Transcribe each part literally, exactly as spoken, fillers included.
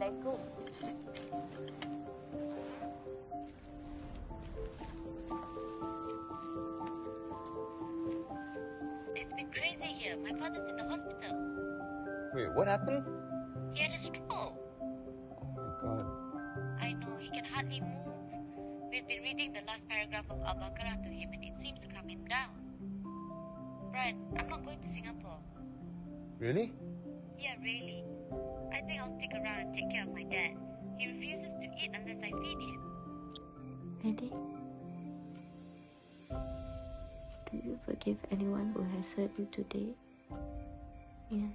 bagus. It's been crazy here. My father's in the hospital. Wait, what happened? He had a stroke. Oh my god. I know, he can hardly move. We've been reading the last paragraph of Al-Baqarah to him and it seems to calm him down. Brian, I'm not going to Singapore. Really? Yeah, really. I think I'll stick around and take care of my dad. He refuses to eat unless I feed him. Eddie, do you forgive anyone who has hurt you today? Yes.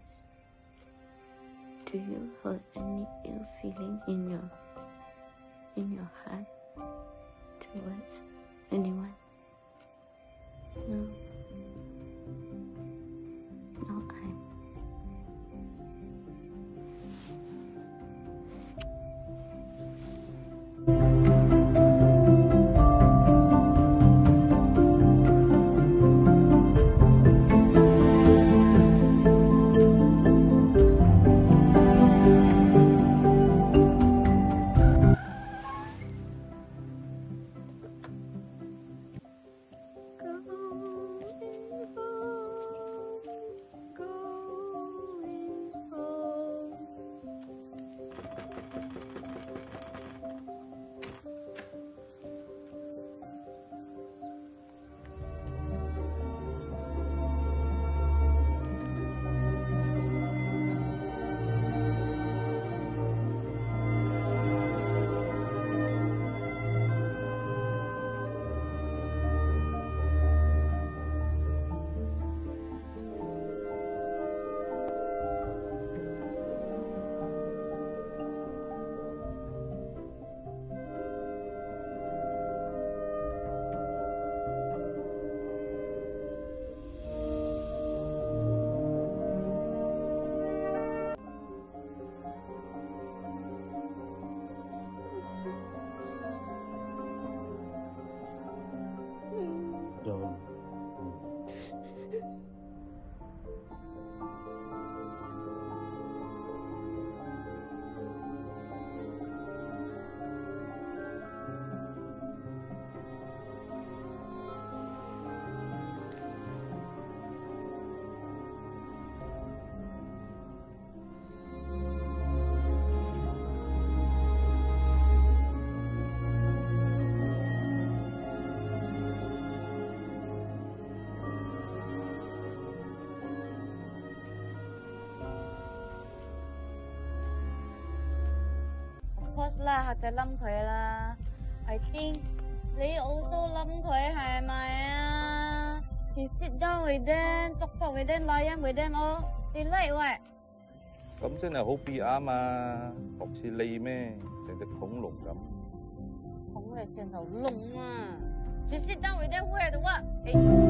Do you hold any ill feelings in your in your heart towards anyone? No. No, I'm. Don't move. Of course 啦，學就冧佢啦。I think 你 also 冧佢係咪啊？ To sit down with them, talk talk with them, layan with them all. They like what? 咁真係好 P R 嘛，學似你咩？成隻恐龍咁。 恐龍成頭龍啊！To sit down with them, who had what?